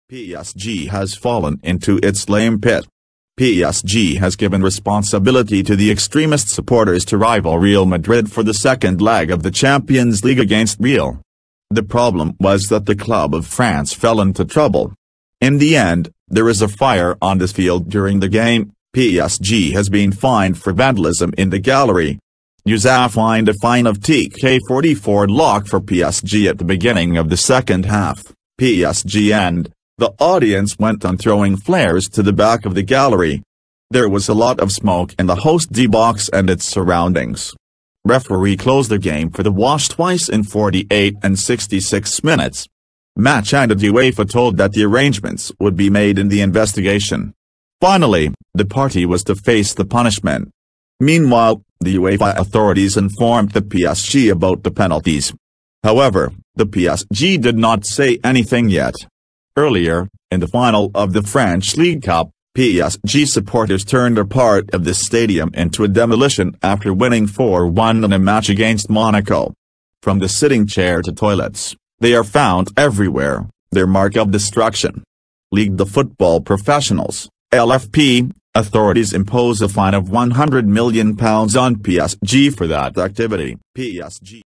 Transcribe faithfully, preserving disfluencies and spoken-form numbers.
P S G has fallen into its lame pit. P S G has given responsibility to the extremist supporters to rival Real Madrid for the second leg of the Champions League against Real. The problem was that the club of France fell into trouble. In the end, there is a fire on this field during the game. P S G has been fined for vandalism in the gallery. UEFA fined a fine of T K forty-four lakh for P S G at the beginning of the second half. P S G and the audience went on throwing flares to the back of the gallery. There was a lot of smoke in the host D box and its surroundings. Referee closed the game for the wash twice in forty-eight and sixty-six minutes. Match ended. UEFA told that the arrangements would be made in the investigation. Finally, the party was to face the punishment. Meanwhile, the UEFA authorities informed the P S G about the penalties. However, the P S G did not say anything yet. Earlier, in the final of the French League Cup, P S G supporters turned a part of the stadium into a demolition after winning four one in a match against Monaco. From the sitting chair to toilets, they are found everywhere, their mark of destruction. Ligue de Football Professionnels, L F P, authorities impose a fine of one hundred million pounds on P S G for that activity. P S G